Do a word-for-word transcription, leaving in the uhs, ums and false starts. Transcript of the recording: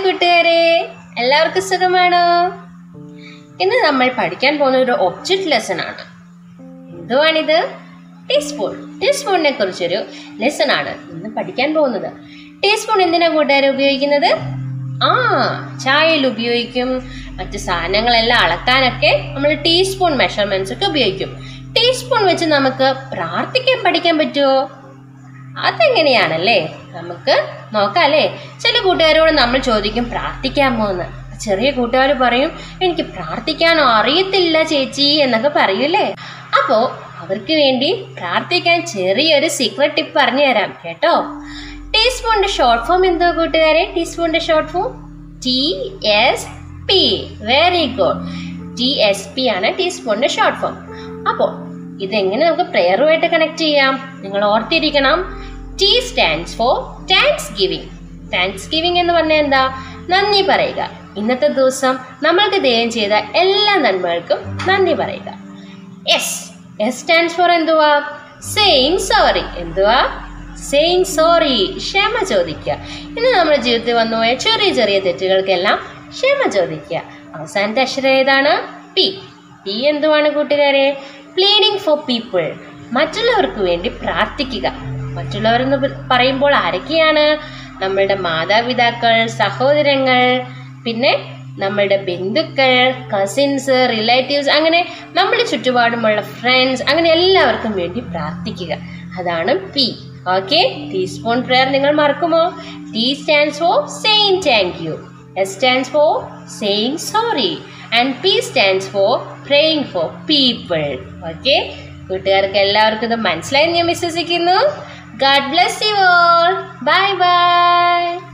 കൂട്ടുകാരെ, എല്ലാവർക്കും സുഖമാണോ? ഇന്ന് നമ്മൾ പഠിക്കാൻ പോകുന്ന ഒരു ഒബ്ജക്റ്റ് ലെസൺ ആണ്. എന്തുവാണിത്? ടീസ്പൂൺ. ടീസ്പൂണിനെ കുറിച്ചൊരു ലെസൺ ആണ് ഇന്ന് പഠിക്കാൻ പോകുന്നത്. ടീസ്പൂൺ എന്തിനാ കൂട്ടുകാരെ ഉപയോഗിക്കുന്നത്? ആ ചായയിൽ ഉപയോഗിക്കും. മറ്റു സാധനങ്ങളെല്ലാം അളക്കാനൊക്കെ നമ്മൾ ടീസ്പൂൺ മെഷർമെന്റ്സ് ഒക്കെ ഉപയോഗിക്കും. ടീസ്പൂൺ വെച്ച് നമുക്ക് പ്രാർത്ഥിക്കാൻ പഠിക്കാൻ പറ്റുമോ? അതെങ്ങനെയാണല്ലേ, നമുക്ക് നോക്കാം അല്ലേ. ചില കൂട്ടുകാരോട് നമ്മൾ ചോദിക്കും പ്രാർത്ഥിക്കാമോ എന്ന്. ചെറിയ കൂട്ടുകാർ പറയും എനിക്ക് പ്രാർത്ഥിക്കാനോ അറിയത്തില്ല ചേച്ചി എന്നൊക്കെ പറയൂലേ. അപ്പോ അവർക്ക് വേണ്ടി പ്രാർത്ഥിക്കാൻ ചെറിയൊരു സീക്രട്ട് ടിപ്പ് പറഞ്ഞു തരാം കേട്ടോ. ടീസ്പൂണിന്റെ ഷോർട്ട് ഫോം എന്തോ കൂട്ടുകാരെ? ടീസ്പൂണിന്റെ short form T S P. Very good. T S P ആണ് ടീസ്പൂണിന്റെ ഷോർട്ട് ഫോം. അപ്പോൾ ഇതെങ്ങനെ നമുക്ക് പ്രെയറുമായിട്ട് കണക്ട് ചെയ്യാം? നിങ്ങൾ ഓർത്തിരിക്കണം, T stands for thanksgiving. Thanksgiving എന്ന് പറഞ്ഞാൽ എന്താ? നന്ദി പറയുക. ഇന്നത്തെ ദിവസം നമ്മൾക്ക് ദൈവം ചെയ്ത എല്ലാ നന്മകൾക്കും നന്ദി പറയുക. എസ് എസ് സ്റ്റാൻഡ്സ് ഫോർ എന്തുവാ? Saying sorry. എന്തുവാ? Saying sorry. ക്ഷമ ചോദിക്കുക. ഇന്ന് നമ്മുടെ ജീവിതത്തിൽ വന്നുപോയ ചെറിയ ചെറിയ തെറ്റുകൾക്കെല്ലാം ക്ഷമ ചോദിക്കുക. അവസാനത്തെ അക്ഷരം ഏതാണ്? പി. പി എന്തുവാണ് കൂട്ടുകാരെ? Pleading for people. മറ്റുള്ളവർക്ക് വേണ്ടി പ്രാർത്ഥിക്കുക. മറ്റുള്ളവരെന്ന് പറയുമ്പോൾ ആരൊക്കെയാണ്? നമ്മളുടെ മാതാപിതാക്കൾ, സഹോദരങ്ങൾ, പിന്നെ നമ്മളുടെ ബന്ധുക്കൾ, കസിൻസ്, റിലേറ്റീവ്സ്, അങ്ങനെ നമ്മുടെ ചുറ്റുപാടുമുള്ള ഫ്രണ്ട്സ്, അങ്ങനെ എല്ലാവർക്കും വേണ്ടി പ്രാർത്ഥിക്കുക. അതാണ് പി. ഓക്കെ, ടീസ്പൂൺ പ്രെയർ നിങ്ങൾ മറക്കുമോ? T stands for saying thank you, S stands for saying sorry, and P stands for praying for people. Okay, കൂട്ടുകാർക്ക് എല്ലാവർക്കും ഇത് മനസ്സിലായി ഞാൻ വിശ്വസിക്കുന്നു. God bless you all. Bye bye.